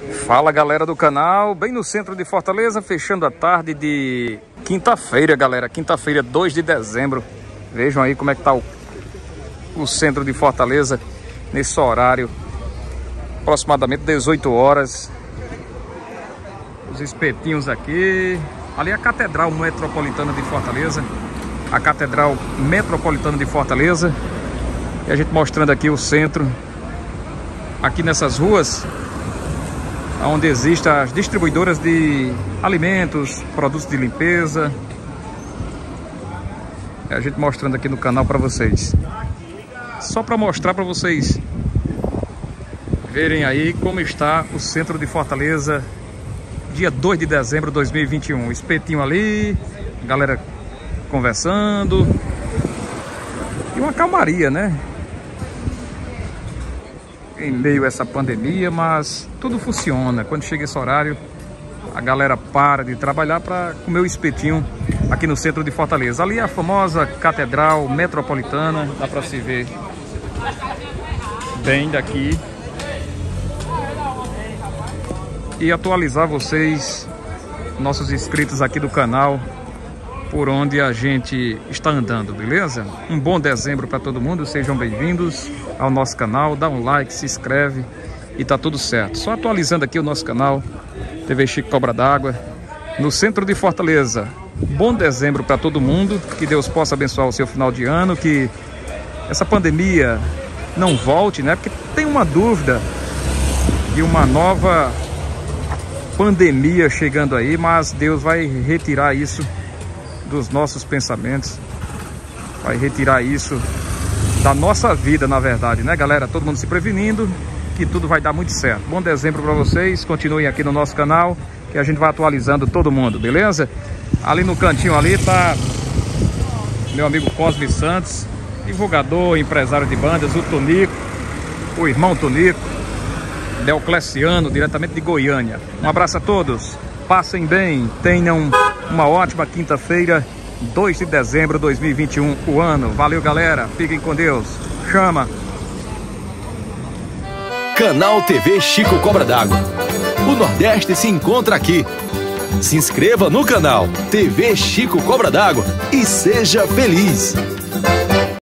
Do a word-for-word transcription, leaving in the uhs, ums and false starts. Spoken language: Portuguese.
Fala galera do canal, bem no centro de Fortaleza, fechando a tarde de quinta-feira, galera, quinta-feira, dois de dezembro. Vejam aí como é que tá o, o centro de Fortaleza nesse horário, aproximadamente dezoito horas. Os espetinhos aqui, ali é a Catedral Metropolitana de Fortaleza, a Catedral Metropolitana de Fortaleza, e a gente mostrando aqui o centro, aqui nessas ruas, onde existem as distribuidoras de alimentos, produtos de limpeza. É a gente mostrando aqui no canal para vocês. Só para mostrar para vocês verem aí como está o centro de Fortaleza, dia dois de dezembro de dois mil e vinte e um. Espetinho ali, galera conversando. E uma calmaria, né? Em meio a essa pandemia, mas tudo funciona. Quando chega esse horário, a galera para de trabalhar para comer o espetinho aqui no centro de Fortaleza. Ali é a famosa Catedral Metropolitana, dá para se ver bem daqui. E atualizar vocês, nossos inscritos aqui do canal, por onde a gente está andando, beleza? Um bom dezembro para todo mundo, sejam bem-vindos ao nosso canal, dá um like, se inscreve e tá tudo certo. Só atualizando aqui o nosso canal, T V Chico Cobra d'Água, no centro de Fortaleza. Bom dezembro para todo mundo, que Deus possa abençoar o seu final de ano, que essa pandemia não volte, né? Porque tem uma dúvida de uma nova pandemia chegando aí, mas Deus vai retirar isso dos nossos pensamentos, vai retirar isso da nossa vida, na verdade, né, galera? Todo mundo se prevenindo, que tudo vai dar muito certo. Bom dezembro para vocês, continuem aqui no nosso canal, que a gente vai atualizando todo mundo, beleza? Ali no cantinho ali tá meu amigo Cosme Santos, divulgador, empresário de bandas, o Tonico, o irmão Tonico, Deocleciano, diretamente de Goiânia. Um abraço a todos, passem bem, tenham uma ótima quinta-feira, dois de dezembro de dois mil e vinte e um, o ano. Valeu, galera. Fiquem com Deus. Chama. Canal T V Chico Cobra d'Água. O Nordeste se encontra aqui. Se inscreva no canal T V Chico Cobra d'Água e seja feliz.